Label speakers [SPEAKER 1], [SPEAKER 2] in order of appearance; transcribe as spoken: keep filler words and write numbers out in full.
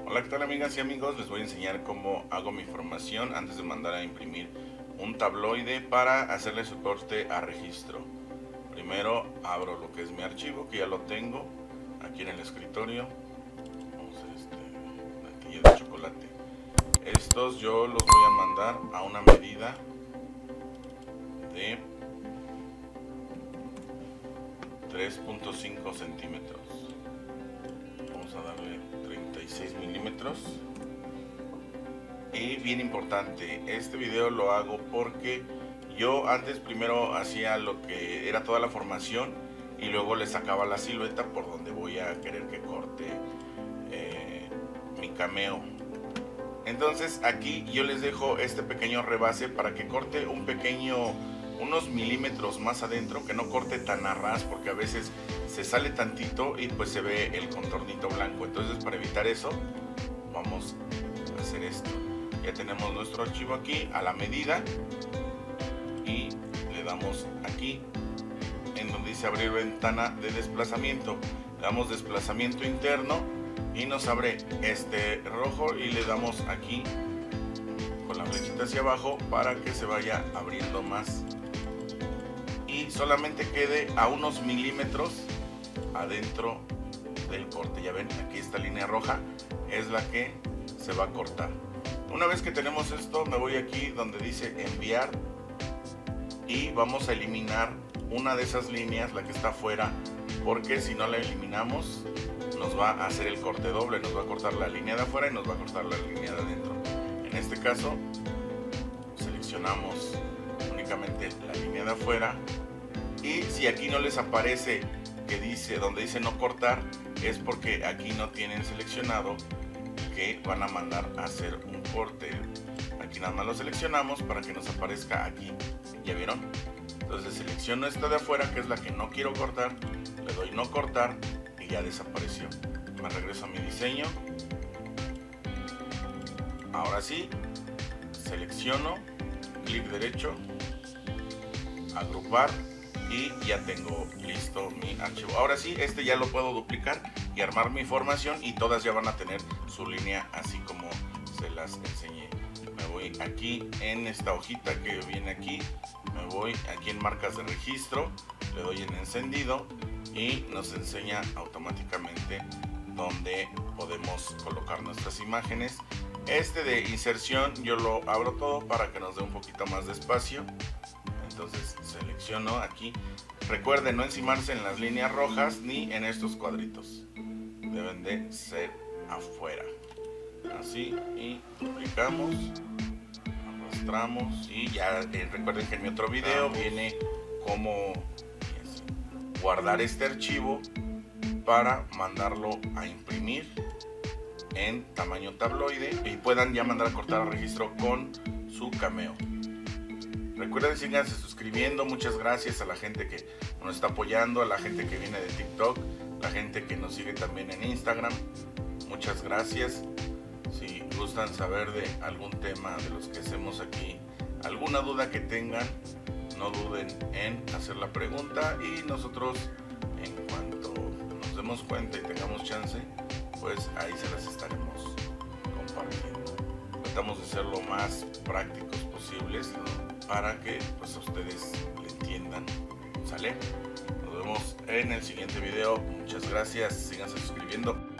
[SPEAKER 1] Hola, ¿qué tal amigas y amigos? Les voy a enseñar cómo hago mi formación antes de mandar a imprimir un tabloide para hacerle su corte a registro. Primero abro lo que es mi archivo, que ya lo tengo aquí en el escritorio. Vamos a hacer este, mantequilla de chocolate. Estos yo los voy a mandar a una medida de tres punto cinco centímetros. Vamos a darle treinta y seis milímetros. Y bien importante, este video lo hago porque yo antes primero hacía lo que era toda la formación y luego le sacaba la silueta por donde voy a querer que corte eh, mi cameo. Entonces aquí yo les dejo este pequeño rebase para que corte un pequeño, unos milímetros más adentro, que no corte tan a ras, porque a veces se sale tantito y pues se ve el contornito blanco. Entonces, para evitar eso, vamos a hacer esto. Ya tenemos nuestro archivo aquí a la medida y le damos aquí en donde dice abrir ventana de desplazamiento, le damos desplazamiento interno y nos abre este rojo y le damos aquí con la flechita hacia abajo para que se vaya abriendo más y solamente quede a unos milímetros adentro del corte. Ya ven, aquí esta línea roja es la que se va a cortar. Una vez que tenemos esto, me voy aquí donde dice enviar y vamos a eliminar una de esas líneas, la que está afuera, porque si no la eliminamos nos va a hacer el corte doble, nos va a cortar la línea de afuera y nos va a cortar la línea de adentro. En este caso seleccionamos únicamente la línea de afuera y si aquí no les aparece que dice, donde dice no cortar, es porque aquí no tienen seleccionado que van a mandar a hacer un corte. Aquí nada más lo seleccionamos para que nos aparezca aquí, ¿ya vieron? Entonces selecciono esta de afuera, que es la que no quiero cortar, le doy no cortar y ya desapareció. Me regreso a mi diseño. Ahora sí, selecciono, clic derecho, agrupar y ya tengo listo mi archivo. Ahora sí, este ya lo puedo duplicar y armar mi formación y todas ya van a tener su línea así como se las enseñé. Me voy aquí en esta hojita que viene aquí, me voy aquí en marcas de registro, le doy en encendido y nos enseña automáticamente donde podemos colocar nuestras imágenes. Este de inserción yo lo abro todo para que nos dé un poquito más de espacio. Entonces selecciono aquí. Recuerden no encimarse en las líneas rojas ni en estos cuadritos. Deben de ser afuera. Así, y duplicamos, arrastramos y ya eh, recuerden que en mi otro video viene cómo guardar este archivo para mandarlo a imprimir en tamaño tabloide y puedan ya mandar a cortar a registro con su cameo. Recuerden, síganse suscribiendo. Muchas gracias a la gente que nos está apoyando, a la gente que viene de TikTok, la gente que nos sigue también en Instagram. Muchas gracias. Si gustan saber de algún tema de los que hacemos aquí, alguna duda que tengan, no duden en hacer la pregunta y nosotros, en cuanto nos demos cuenta y tengamos chance, pues ahí se las estaremos compartiendo. Tratamos de ser lo más prácticos posibles, ¿no?, para que pues a ustedes le entiendan. ¿Sale? Nos vemos en el siguiente video. Muchas gracias. Síganse suscribiendo.